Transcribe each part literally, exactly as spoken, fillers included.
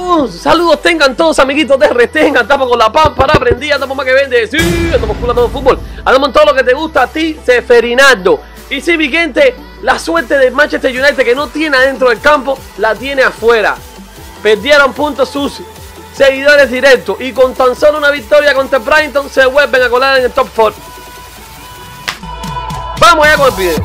Saludos, saludos tengan todos amiguitos de R T. Andamos con la pámpara prendida, andamos más que vende. Sí, andamos cool, andamos fútbol. Andamos en todo lo que te gusta a ti, Seferinaldo. Y sí, mi gente, la suerte de Manchester United que no tiene adentro del campo, la tiene afuera. Perdieron puntos sus seguidores directos y con tan solo una victoria contra Brighton se vuelven a colar en el top cuatro. Vamos allá con el video.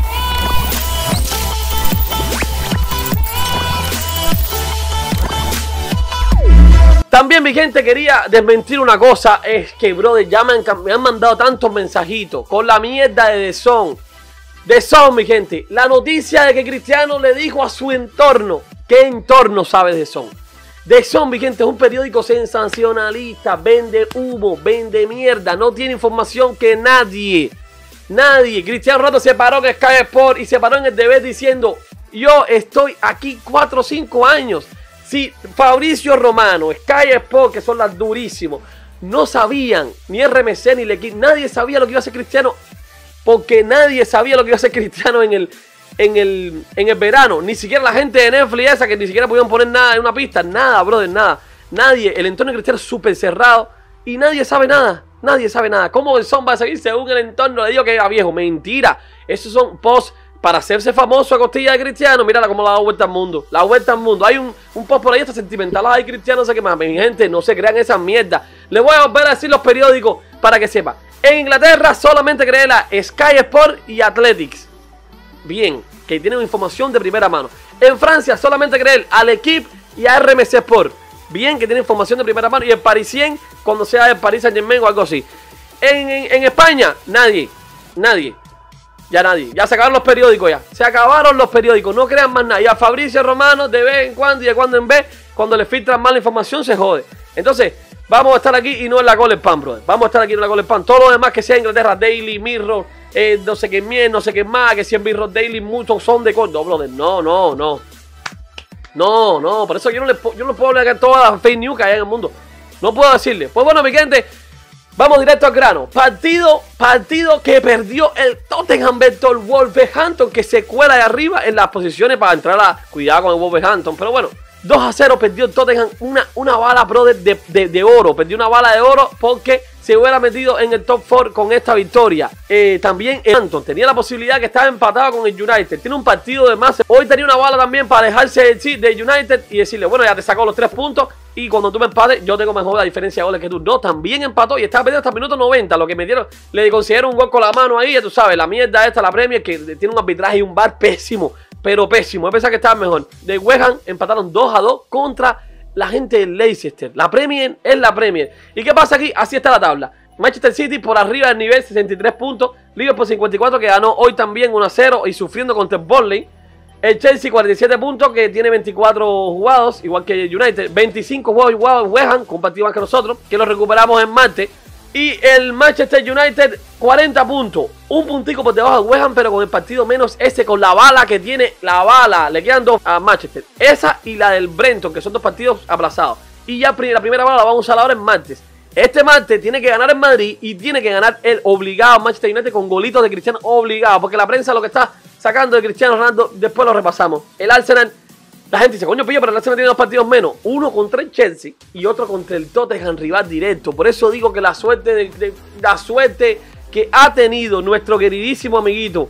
También, mi gente, quería desmentir una cosa. Es que, brother, ya me han, me han mandado tantos mensajitos con la mierda de The Sun. The Sun, mi gente. La noticia de que Cristiano le dijo a su entorno. ¿Qué entorno sabe The Sun? The Sun, mi gente, es un periódico sensacionalista. Vende humo, vende mierda. No tiene información que nadie. Nadie. Cristiano Ronaldo se paró en Sky Sport y se paró en el deber diciendo: yo estoy aquí cuatro o cinco años. Si Fabrizio Romano, Sky Sport, que son las durísimos, no sabían, ni R M C ni L'Equipe, nadie sabía lo que iba a hacer Cristiano, porque nadie sabía lo que iba a hacer Cristiano en el, en el, en el verano. Ni siquiera la gente de Netflix esa, que ni siquiera pudieron poner nada en una pista, nada, brother, nada. Nadie, el entorno de Cristiano es súper cerrado y nadie sabe nada, nadie sabe nada. ¿Cómo el Son va a seguir según el entorno? Le digo que era viejo, mentira. Esos son posts para hacerse famoso a costilla de Cristiano. Mírala cómo la da vuelta al mundo. La vuelta al mundo. Hay un, un post por ahí, está sentimental. Ay, Cristiano, no sé qué más. Mi gente, no se crean esas mierdas. Les voy a volver a decir los periódicos para que sepan. En Inglaterra solamente cree la Sky Sport y Athletics. Bien, que tienen información de primera mano. En Francia solamente cree a L'Equipe y a R M C Sport. Bien, que tienen información de primera mano. Y el Parisien, cuando sea el Paris Saint-Germain o algo así. En, en, en España, nadie. Nadie. Ya nadie, ya se acabaron los periódicos ya. Se acabaron los periódicos, no crean más nada. Y a Fabrizio Romano de vez en cuando y de cuando en vez, cuando le filtran mal la información, se jode. Entonces, vamos a estar aquí y no en la Goal Spam, brother. Vamos a estar aquí en la Goal Spam. Todo lo demás que sea Inglaterra, Daily, Mirror, eh, no sé qué miel, no sé qué más, que si en Mirror Daily muchos son de corto. No, brother, no, no, no. No, no, por eso yo no le yo no puedo hablar de todas las fake news que hay en el mundo. No puedo decirle. Pues bueno, mi gente, vamos directo al grano. Partido, partido que perdió el Tottenham versus el Wolverhampton, que se cuela de arriba en las posiciones para entrar a... Cuidado con el Wolverhampton, pero bueno. dos a cero perdió el Tottenham, una, una bala, brother, de, de, de oro. Perdió una bala de oro porque se hubiera metido en el top cuatro con esta victoria. Eh, también el Anton tenía la posibilidad que estaba empatado con el United. Tiene un partido de más. Hoy tenía una bala también para alejarse del de United y decirle: bueno, ya te sacó los tres puntos. Y cuando tú me empates, yo tengo mejor la diferencia de goles que tú. No, también empató y estaba perdiendo hasta el minuto noventa. Lo que me dieron, le considero un gol con la mano ahí. Ya tú sabes, la mierda esta, la Premier, que tiene un arbitraje y un V A R pésimo. Pero pésimo. Yo pensaba que estaba mejor. De West Ham empataron dos a dos contra la gente de Leicester. La Premier es la Premier. ¿Y qué pasa aquí? Así está la tabla. Manchester City por arriba del nivel, sesenta y tres puntos. Liverpool cincuenta y cuatro, que ganó hoy también uno a cero y sufriendo contra el Burnley. El Chelsea cuarenta y siete puntos, que tiene veinticuatro jugados, igual que el United. veinticinco juegos jugados en West Ham, compartido más que nosotros, que lo recuperamos en martes. Y el Manchester United, cuarenta puntos. Un puntico por debajo de West Ham, pero con el partido menos ese, con la bala que tiene, la bala. Le quedan dos a Manchester. Esa y la del Brenton, que son dos partidos aplazados. Y ya la primera bala la vamos a usar ahora en martes. Este martes tiene que ganar en Madrid y tiene que ganar el obligado Manchester United con golitos de Cristiano obligado. Porque la prensa lo que está sacando de Cristiano Ronaldo, después lo repasamos. El Arsenal, la gente dice: coño, pillo, pero el Arsenal tiene dos partidos menos. Uno contra el Chelsea y otro contra el Tottenham, rival directo. Por eso digo que la suerte, de, de, la suerte que ha tenido nuestro queridísimo amiguito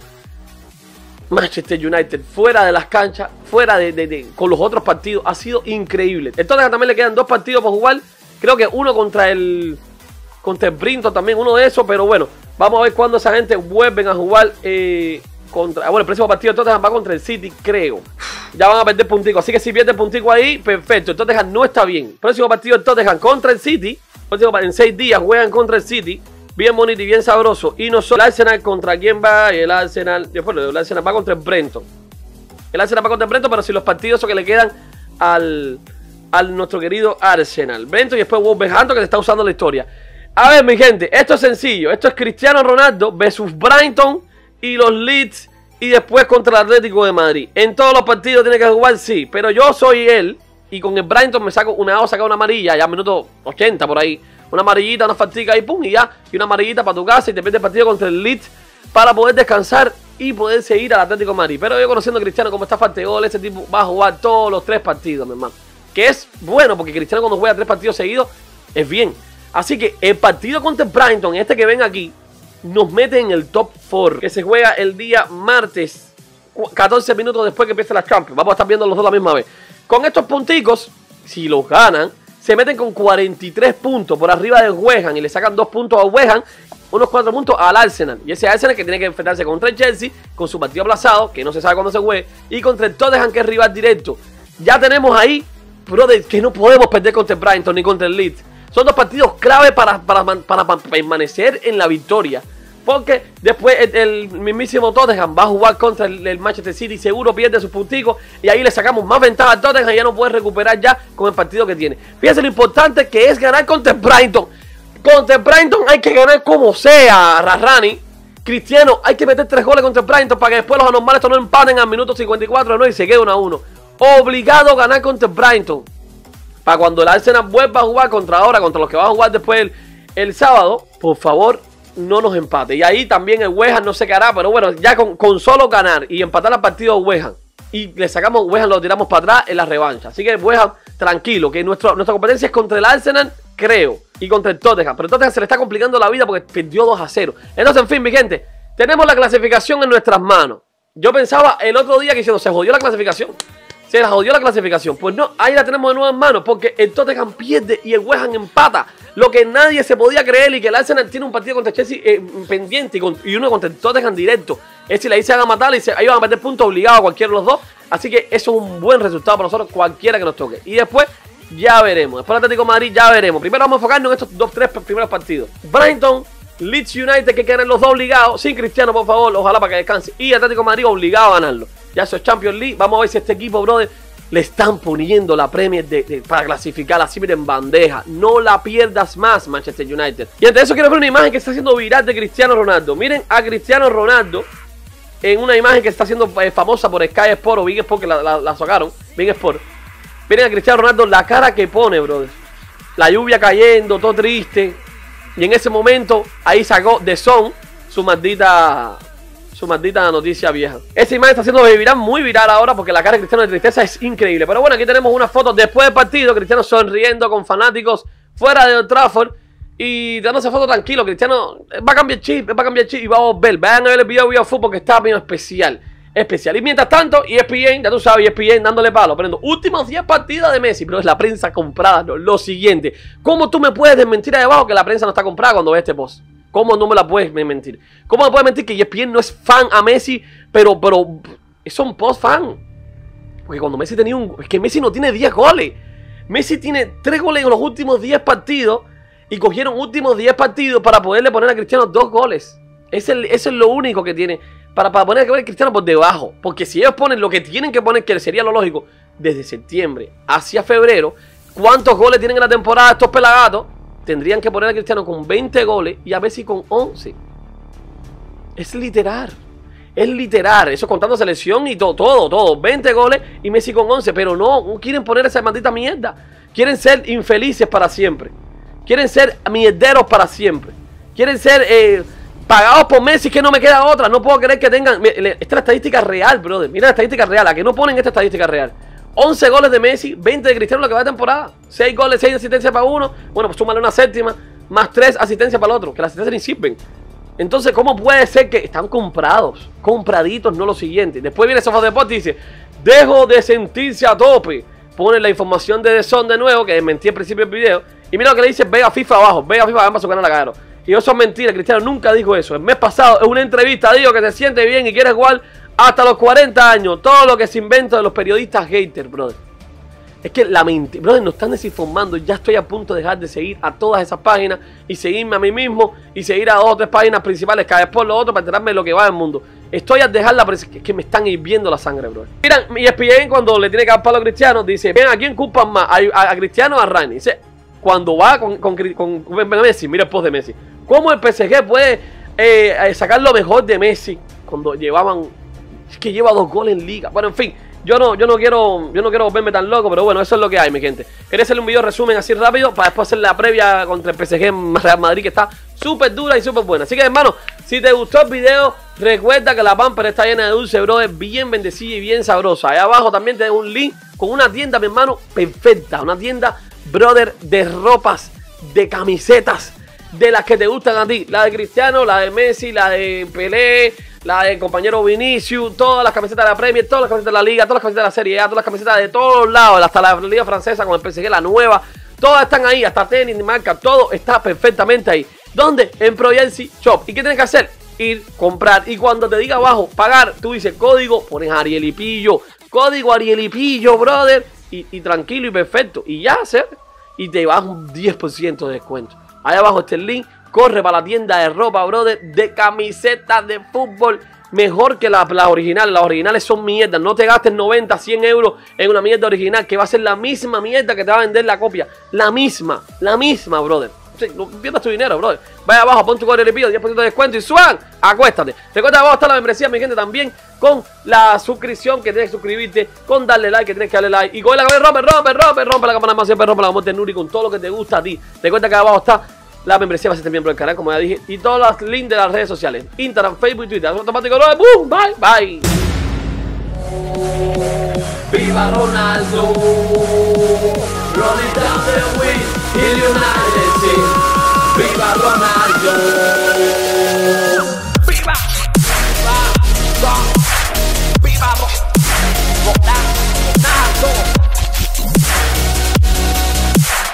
Manchester United fuera de las canchas, fuera de, de, de con los otros partidos, ha sido increíble. El Tottenham también le quedan dos partidos por jugar. Creo que uno contra el contra el Brinton también, uno de esos, pero bueno, vamos a ver cuándo esa gente vuelven a jugar eh, contra... Bueno, el próximo partido de Tottenham va contra el City, creo. Ya van a perder puntico, así que si pierde puntico ahí, perfecto. El Tottenham no está bien. El próximo partido de Tottenham contra el City, próximo, en seis días juegan contra el City, bien bonito y bien sabroso. Y nosotros, el Arsenal, ¿contra quién va? El Arsenal, después el Arsenal va contra el Brenton. El Arsenal va contra el Brenton, pero si los partidos son que le quedan al... al nuestro querido Arsenal, Brenton y después Wolverhampton, que le está usando la historia. A ver, mi gente, esto es sencillo. Esto es Cristiano Ronaldo versus Brighton y los Leeds y después contra el Atlético de Madrid. En todos los partidos tiene que jugar, sí, pero yo soy él y con el Brighton me saco una o sacar una amarilla, ya minuto ochenta por ahí. Una amarillita, una fatiga y pum, y ya. Y una amarillita para tu casa y te pierdes el partido contra el Leeds para poder descansar y poder seguir al Atlético de Madrid. Pero yo conociendo a Cristiano como está falta de gol, ese tipo va a jugar todos los tres partidos, mi hermano. que es bueno porque Cristiano cuando juega tres partidos seguidos es bien. Así que el partido contra el Brighton, este que ven aquí, nos mete en el top cuatro, que se juega el día martes, catorce minutos después que empiece la Champions. Vamos a estar viendo los dos a la misma vez. Con estos punticos, si los ganan, se meten con cuarenta y tres puntos por arriba del West Ham y le sacan dos puntos a West Ham, unos cuatro puntos al Arsenal. Y ese Arsenal que tiene que enfrentarse contra el Chelsea, con su partido aplazado, que no se sabe cuándo se juegue, y contra el Tottenham, que es rival directo. Ya tenemos ahí, brother, que no podemos perder contra el Brighton ni contra el Leeds. Son dos partidos clave para, para, para, para permanecer en la victoria. Porque después el, el mismísimo Tottenham va a jugar contra el, el Manchester City. Seguro pierde sus punticos. Y ahí le sacamos más ventaja al Tottenham. Y ya no puede recuperar ya con el partido que tiene. Fíjense lo importante que es ganar contra el Brighton. Contra el Brighton hay que ganar como sea, Rarrani. Cristiano, hay que meter tres goles contra el Brighton para que después los anormales no empaten al minuto cincuenta y cuatro, ¿no? Y se quede uno a uno. Obligado a ganar contra el Brighton. Para cuando el Arsenal vuelva a jugar contra ahora, contra los que van a jugar después el, el sábado, por favor, no nos empate. Y ahí también el West Ham no se quedará, pero bueno, ya con, con solo ganar y empatar al partido de West Ham y le sacamos West Ham, lo tiramos para atrás en la revancha. Así que West Ham, tranquilo, que nuestro, nuestra competencia es contra el Arsenal, creo, y contra el Tottenham. Pero el Tottenham se le está complicando la vida porque perdió dos a cero. Entonces, en fin, mi gente, tenemos la clasificación en nuestras manos. Yo pensaba el otro día que diciendo, se jodió la clasificación. Se la jodió la clasificación. Pues no, ahí la tenemos de nuevo en manos, porque el Tottenham pierde y el West Ham empata. Lo que nadie se podía creer, y que el Arsenal tiene un partido contra Chelsea eh, pendiente y, con, y uno contra el Tottenham directo. Es si le dicen a matar y se, ahí van a meter puntos obligados a cualquiera de los dos. Así que eso es un buen resultado para nosotros, cualquiera que nos toque. Y después ya veremos. Después el Atlético de Madrid ya veremos. Primero vamos a enfocarnos en estos dos, tres primeros partidos. Brighton, Leeds United, que quedan los dos obligados. Sin Cristiano, por favor, ojalá para que descanse. Y Atlético de Madrid obligado a ganarlo. Ya eso es Champions League. Vamos a ver si este equipo, brother, le están poniendo la Premier de, de, para clasificar así, miren, en bandeja. No la pierdas más, Manchester United. Y ante eso quiero ver una imagen que está haciendo viral de Cristiano Ronaldo. Miren a Cristiano Ronaldo en una imagen que está haciendo eh, famosa por Sky Sport o Big Sport, que la, la, la sacaron. Big Sport. Miren a Cristiano Ronaldo la cara que pone, brother. La lluvia cayendo, todo triste. Y en ese momento, ahí sacó The Sun su maldita... Su maldita noticia vieja. Esa imagen está haciendo viral, muy viral ahora, porque la cara de Cristiano de tristeza es increíble. Pero bueno, aquí tenemos unas fotos después del partido. Cristiano sonriendo con fanáticos fuera de Old Trafford y dándose foto tranquilo. Cristiano va a cambiar chip, va a cambiar chip y va a volver. Vayan a ver el video de Video Fútbol, que está bien especial. Especial. Y mientras tanto, E S P N, ya tú sabes, E S P N dándole palo, poniendo últimos diez partidas de Messi. Pero es la prensa comprada. No, lo siguiente, ¿cómo tú me puedes desmentir ahí abajo que la prensa no está comprada cuando ves este post? ¿Cómo no me la puedes mentir? ¿Cómo me puedes mentir que E S P N no es fan a Messi, pero, pero son post-fan? Porque cuando Messi tenía un... Es que Messi no tiene diez goles. Messi tiene tres goles en los últimos diez partidos y cogieron últimos diez partidos para poderle poner a Cristiano dos goles. Es el, eso es lo único que tiene para, para poner a Cristiano por debajo. Porque si ellos ponen lo que tienen que poner, que sería lo lógico, desde septiembre hacia febrero, ¿cuántos goles tienen en la temporada estos pelagatos? Tendrían que poner a Cristiano con veinte goles y a Messi con once. Es literal. Es literal. Eso contando selección y todo, todo, todo. veinte goles y Messi con once. Pero no, no quieren poner esa maldita mierda. Quieren ser infelices para siempre. Quieren ser mierderos para siempre. Quieren ser eh, pagados por Messi, que no me queda otra. No puedo creer que tengan... Esta es la estadística real, brother. Mira la estadística real. ¿A que no ponen esta estadística real? once goles de Messi, veinte de Cristiano en lo que va de temporada. seis goles, seis asistencias para uno. Bueno, pues súmale una séptima, más tres asistencias para el otro. Que las asistencias ni sirven. Entonces, ¿cómo puede ser que están comprados? Compraditos, no lo siguiente. Después viene Sofá Deportes y dice: dejo de sentirse a tope. Pone la información de The Sun de nuevo, que desmentí al principio del video. Y mira lo que le dice: Vega FIFA abajo, Vega FIFA abajo, su canal la cagaron. Y eso es mentira, Cristiano nunca dijo eso. El mes pasado, en una entrevista, dijo que se siente bien y quiere jugar hasta los cuarenta años. Todo lo que se inventa de los periodistas haters, brother. Es que la mente, brother, nos están desinformando. Ya estoy a punto de dejar de seguir a todas esas páginas y seguirme a mí mismo y seguir a dos o tres páginas principales, cada vez por lo otro, para enterarme de lo que va en el mundo. Estoy a dejarla, pero es que, que me están hirviendo la sangre, brother. Miran, E S P N cuando le tiene que dar palo a Cristiano, dice: ven, ¿a quién culpan más? ¿A, a, a Cristiano o a Rani? Dice, cuando va con, con, con, con Messi, mira el post de Messi. ¿Cómo el P S G puede eh, sacar lo mejor de Messi cuando llevaban... Es que lleva dos goles en liga. Bueno, en fin, yo no, yo no quiero yo no quiero volverme tan loco, pero bueno, eso es lo que hay, mi gente. Quería hacerle un video resumen así rápido para después hacer la previa contra el P S G en Real Madrid, que está súper dura y súper buena. Así que, hermano, si te gustó el video, recuerda que la Pamper está llena de dulce, brother, bien bendecida y bien sabrosa. Ahí abajo también te dejo un link con con una tienda, mi hermano, perfecta. Una tienda, brother, de ropas, de camisetas, de las que te gustan a ti. La de Cristiano, la de Messi, la de Pelé, la del compañero Vinicius, todas las camisetas de la Premier, todas las camisetas de la Liga, todas las camisetas de la Serie A, todas las camisetas de todos lados, hasta la Liga Francesa con el P S G, la nueva. Todas están ahí, hasta tenis, marca, todo está perfectamente ahí. ¿Dónde? En Proyensi Shop. ¿Y qué tienes que hacer? Ir, comprar. Y cuando te diga abajo, pagar, tú dices código, pones Arielipillo. Código Arielipillo, brother. Y, y tranquilo y perfecto. Y ya, hacer. Y te vas un diez por ciento de descuento. Ahí abajo está el link. Corre para la tienda de ropa, brother. De camisetas de fútbol. Mejor que las la originales. Las originales son mierdas. No te gastes noventa, cien euros en una mierda original, que va a ser la misma mierda que te va a vender la copia. La misma. La misma, brother. Sí, no pierdas tu dinero, brother. Vaya abajo, pon tu código de pido, diez por ciento de descuento y suban, acuéstate. Recuerda que abajo está la membresía, mi gente, también con la suscripción que tienes que suscribirte, con darle like, que tienes que darle like. Y con la cabeza, rompe, rompe, rompe, rompe la campana más siempre, rompe la amor de Nuri con todo lo que te gusta a ti. Recuerda que abajo está la membresía para ser miembro del canal, como ya dije, y todos los links de las redes sociales, Instagram, Facebook y Twitter. Automático, brother, boom, bye, bye. Viva Ronaldo, rolling down the wind, el United States.